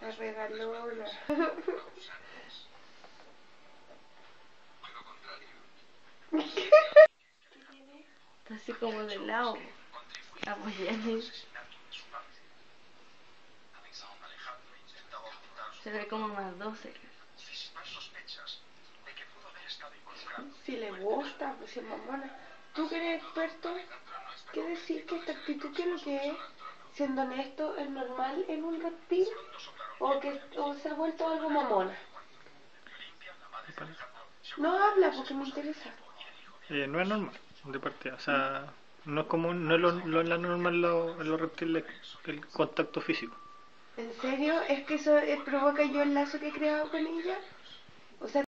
La regalona. Está así como de lado. Apoyando. Se ve como más 12. Si le gusta, pues si es mamona. Tú que eres experto, ¿qué decir que esta actitud qué es lo que es? Siendo honesto, ¿es normal en un reptil? ¿O se ha vuelto algo mamona? No habla porque me interesa. No es normal, de partida. O sea, no es común, no es lo normal en los reptiles el contacto físico. ¿En serio? ¿Es que eso provoca yo el lazo que he creado con ella? O sea,